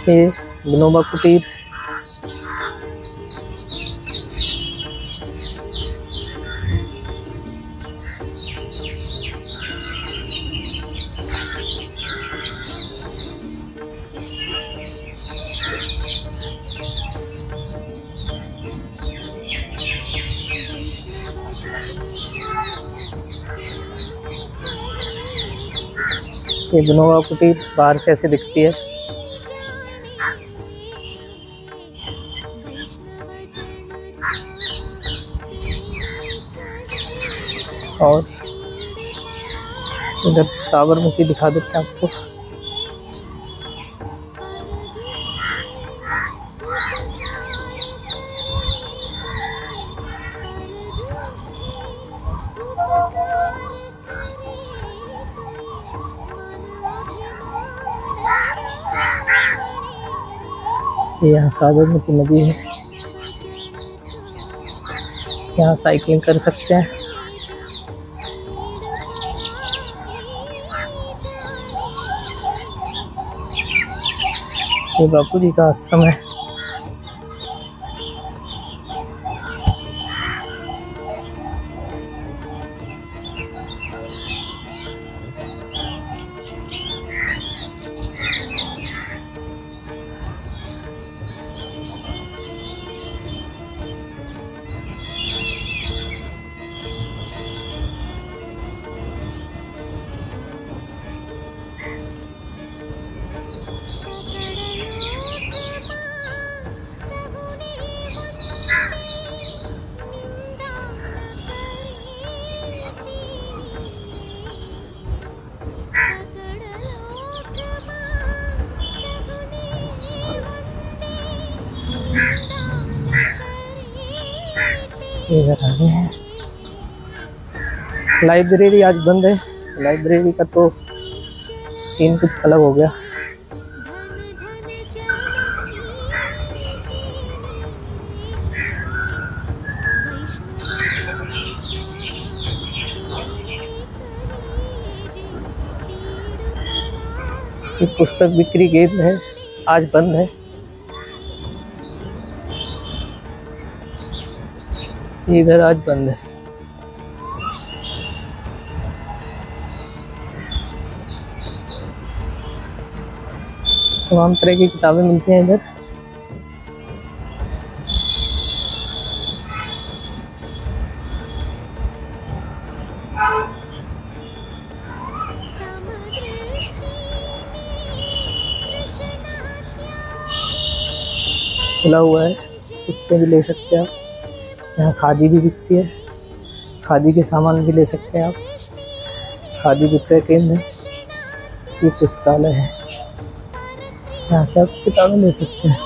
ये विनोबा कुटीर। ये विनोबा कुटीर बाहर से ऐसे दिखती है। और इधर से साबरमती दिखा देते हैं आपको। ये यहाँ साबरमती नदी है, यहाँ साइकिलिंग कर सकते हैं। ये बापू जी का आश्रम है। इधर आ गए हैं। लाइब्रेरी आज बंद है। लाइब्रेरी का तो सीन कुछ अलग हो गया। ये पुस्तक बिक्री केंद्र है, आज बंद है। इधर आज बंद है। तमाम तरह की किताबें मिलती हैं इधर। खुला हुआ है, पुस्तकें भी ले सकते हैं आप। यहाँ खादी भी बिकती है, खादी के सामान भी ले सकते हैं आप। खादी विक्रय केंद्र है। ये पुस्तकालय है, यहाँ से आप किताबें ले सकते हैं।